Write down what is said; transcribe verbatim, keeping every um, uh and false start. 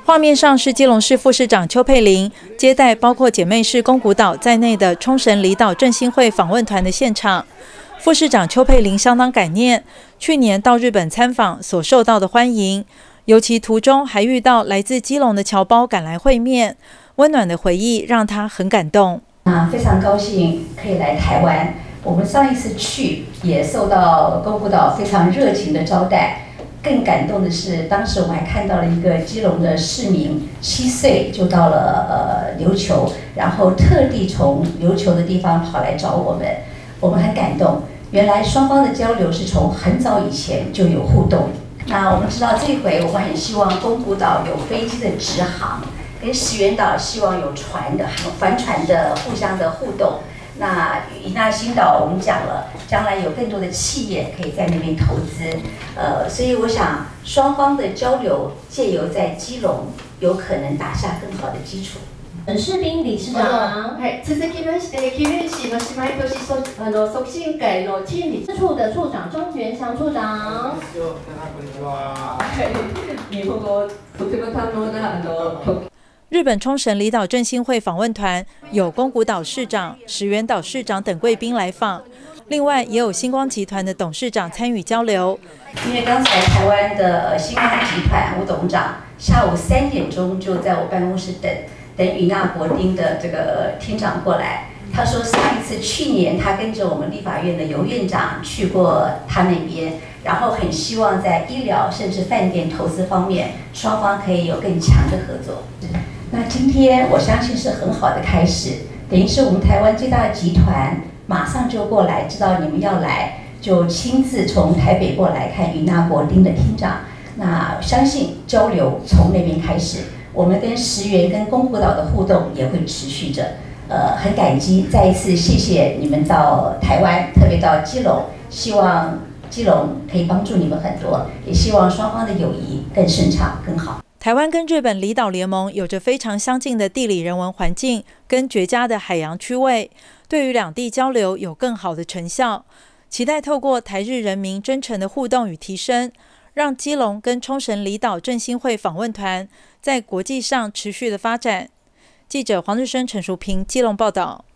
画面上是基隆市副市长邱佩玲接待包括姐妹市宫古岛在内的冲绳离岛振兴会访问团的现场。副市长邱佩玲相当感念去年到日本参访所受到的欢迎，尤其途中还遇到来自基隆的侨胞赶来会面，温暖的回忆让她很感动。 啊，非常高兴可以来台湾。我们上一次去也受到宫古岛非常热情的招待。 更感动的是，当时我还看到了一个基隆的市民，七岁就到了呃琉球，然后特地从琉球的地方跑来找我们，我们很感动。原来双方的交流是从很早以前就有互动。那我们知道这一回我们很希望宫古岛有飞机的直航，跟石垣岛希望有船的帆船的互相的互动。 那与那新岛，我们讲了，将来有更多的企业可以在那边投资，呃，所以我想双方的交流借由在基隆，有可能打下更好的基础。 陈世斌理事長， はい、続きまして、桐生市の姉妹都市促あの促進会のチーム處的處長鍾元祥處長。 日本語とても堪能なあの。 日本冲绳离岛振兴会访问团有宫古岛市长、石垣岛市长等贵宾来访，另外也有星光集团的董事长参与交流。 因为刚才台湾的星光集团吴董事长下午三点钟就在我办公室等，等与那国丁的这个厅长过来。他说上一次去年他跟着我们立法院的尤院长去过他那边，然后很希望在医疗甚至饭店投资方面，双方可以有更强的合作。 那今天我相信是很好的开始，等于是我们台湾最大的集团马上就过来，知道你们要来，就亲自从台北过来看与那国丁的厅长。那相信交流从那边开始，我们跟石垣、跟宫古岛的互动也会持续着。呃，很感激，再一次谢谢你们到台湾，特别到基隆，希望基隆可以帮助你们很多，也希望双方的友谊更顺畅、更好。 台湾跟日本离岛联盟有着非常相近的地理人文环境跟绝佳的海洋区位，对于两地交流有更好的成效。期待透过台日人民真诚的互动与提升，让基隆跟冲绳离岛振兴会访问团在国际上持续的发展。记者黄日升、陈淑平基隆报道。